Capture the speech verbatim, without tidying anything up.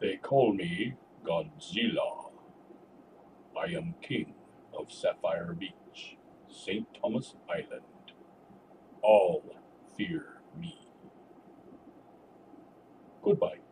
They call me Godzilla. I am king of Sapphire Beach, Saint Thomas Island. All fear me. Goodbye.